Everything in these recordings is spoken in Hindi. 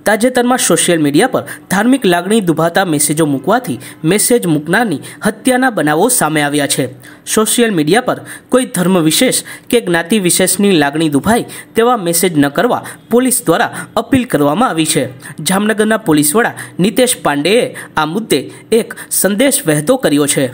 તાજેતરમાં સોશિયલ મીડિયા પર ધાર્મિક લાગણી દુભાતા મેસેજો મૂકવાથી મેસેજ મૂકનારની હત્યાના બનાવો સામે આવ્યા છે। સોશિયલ મીડિયા પર કોઈ ધર્મ વિશેષ કે જ્ઞાતિ વિશેષની લાગણી દુભાય તેવા મેસેજ ન કરવા પોલીસ દ્વારા અપીલ કરવામાં આવી છે। જામનગરના પોલીસ વડા નિતેશ પાંડેએ આ મુદ્દે એક સંદેશ વહેતો કર્યો છે।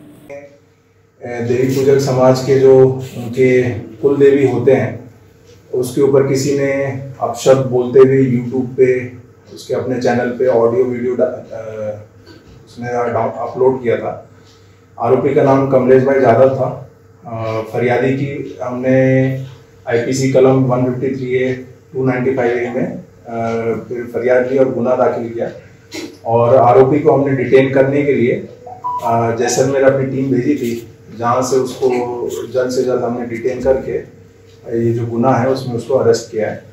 देवी पूजक समाज के जो उनके कुल देवी होते हैं उसके ऊपर किसी ने अपशब्द बोलते हुए यूट्यूब पे उसके अपने चैनल पे ऑडियो वीडियो उसने अपलोड किया था। आरोपी का नाम कमलेश भाई यादव था। फरियादी की हमने आईपीसी कलम 153A 295A में फिर फरियाद ली और गुना दाखिल किया और आरोपी को हमने डिटेन करने के लिए जैसलमेर अपनी टीम भेजी थी, जहाँ से उसको जल्द से जल्द हमने डिटेन करके ये जो गुनाह है उसमें उसको अरेस्ट किया है।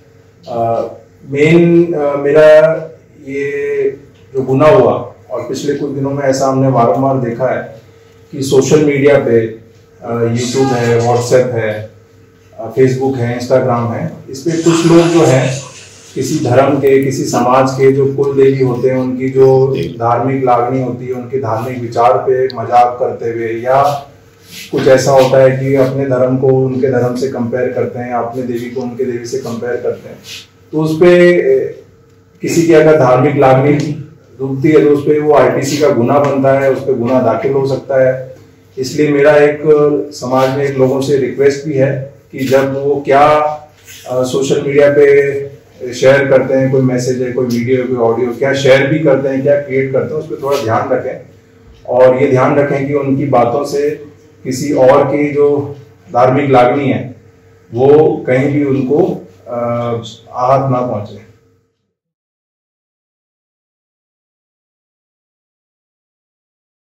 मेरा ये जो गुनाह हुआ और पिछले कुछ दिनों में ऐसा हमने बारंबार देखा है कि सोशल मीडिया पे यूट्यूब है, व्हाट्सएप है, फेसबुक है, इंस्टाग्राम है, इस पे कुछ लोग जो हैं किसी धर्म के, किसी समाज के जो कुल देवी होते हैं उनकी जो धार्मिक लागनी होती है, उनके धार्मिक विचार पे मजाक करते हुए या कुछ ऐसा होता है कि अपने धर्म को उनके धर्म से कंपेयर करते हैं, अपने देवी को उनके देवी से कंपेयर करते हैं, तो उस पे किसी की अगर धार्मिक लागनी डूबती है तो उस पे वो आईपीसी का गुनाह बनता है, उस पे गुनाह दाखिल हो सकता है। इसलिए मेरा एक समाज में एक लोगों से रिक्वेस्ट भी है कि जब वो क्या सोशल मीडिया पे शेयर करते हैं, कोई मैसेज है, कोई वीडियो, कोई ऑडियो, क्या शेयर भी करते हैं, क्या क्रिएट करते हैं, उस पर थोड़ा ध्यान रखें और ये ध्यान रखें कि उनकी बातों से किसी और की जो धार्मिक लागनी है वो कहीं भी उनको आहत ना पहुंचे।